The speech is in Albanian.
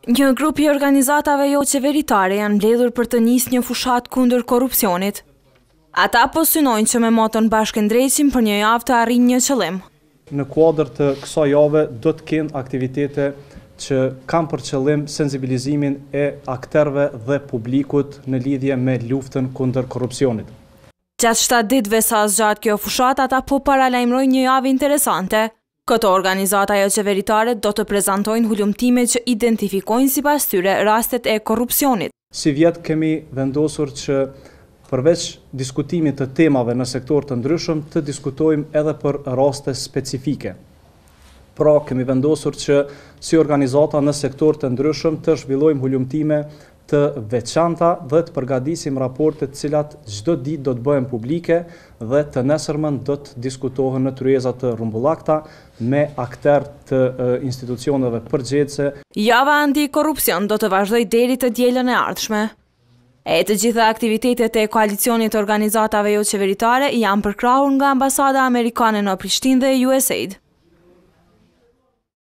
Një grup i organizatave jo qeveritare janë mbledhur për të nisë një fushat kundër korrupsionit. Ata po synojnë që me motën Bashkëndreqim për një javë të arrijnë një qëllim. Në kuadër të kësaj jave do të kenë aktivitete që kanë për qëllim sensibilizimin e akterëve dhe publikut në lidhje me luftën kundër korrupsionit. Gjatë 7 ditëve sa zgjat kjo fushat, ata po paralajmërojnë një javë interesante. Këto organizata jo qeveritare do të prezantojnë hulumtime që identifikojnë sipas tyre rastet e korrupsionit. Si vjet kemi vendosur që përveç diskutimit të temave në sektor të ndryshëm, të diskutojmë edhe për raste specifike. Pra, kemi vendosur që si organizata në sektor të ndryshëm të zhvillojmë hulumtime të veçanta dhe të përgatisim raportet cilat çdo ditë do të bëhen publike dhe të nesërmen do të diskutohen në kryeza të rrumbullakta me akter të institucioneve përgjithëse. Java antikorrupsion do të vazhdojë deri të dielën e ardhshme. E të gjitha aktivitetet e koalicionit të organizatave jo qeveritare janë përkrahur nga ambasada amerikane në Prishtinë dhe USAID.